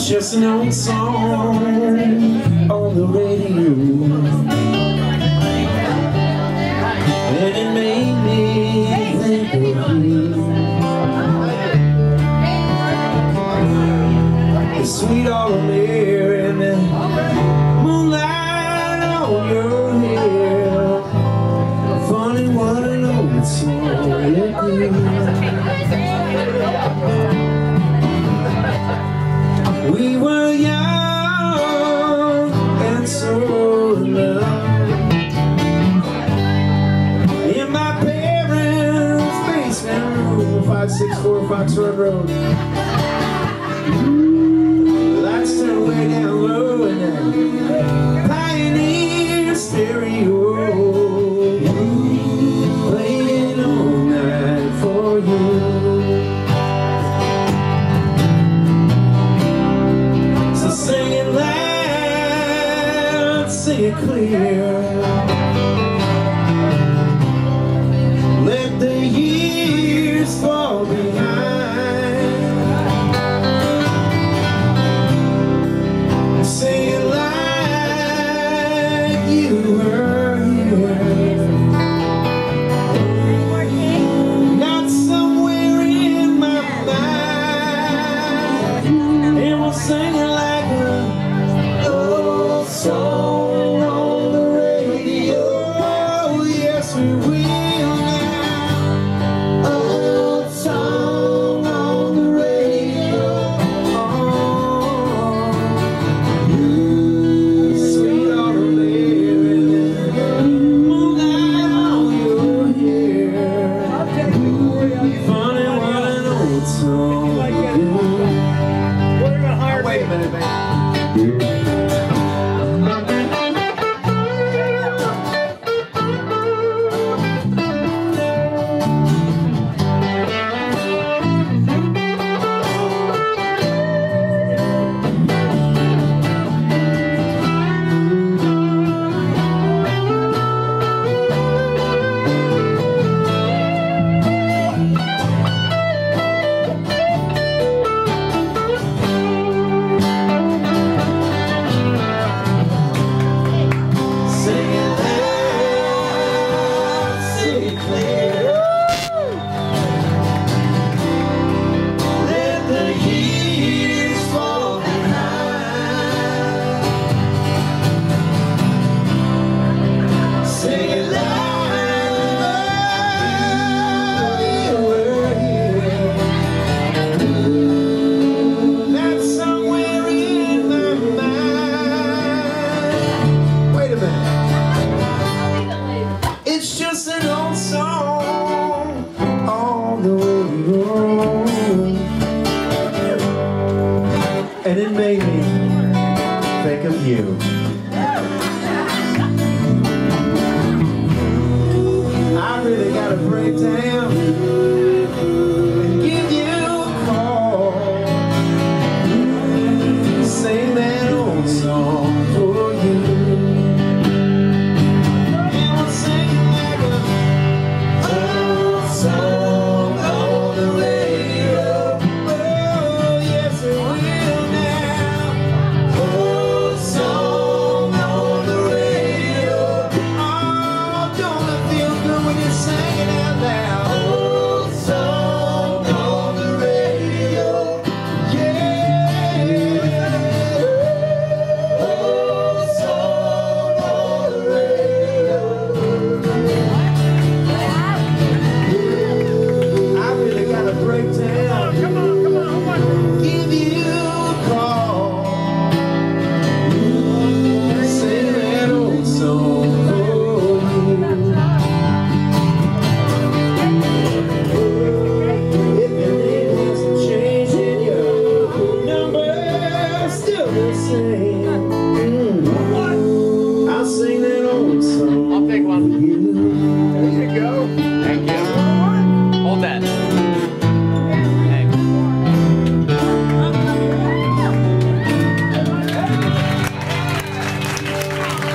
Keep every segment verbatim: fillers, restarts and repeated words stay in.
just an old song on the radio, and it made me think of you. The sweet autumn air and the moonlight on your hair. Funny what an old song it is. We were young and so in love in my parents' basement room, five six four Fox Run Road. The lights turn way down low in that Pioneer stereo, playing all night for you. Sing it clear. Let the years fall behind. Sing it like you were here, not somewhere in my mind. And we'll sing it like a old song. We will now, old song on the radio. Oh, sweet autumn air and moonlight on your hair. Funny what an old song is. Wait a minute, baby. It's just an old song on the radio, and it made me think of you. I really gotta break down and give you a call, sing that old song for you.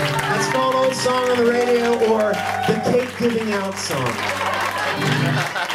Song on the radio, or the cake giving out song.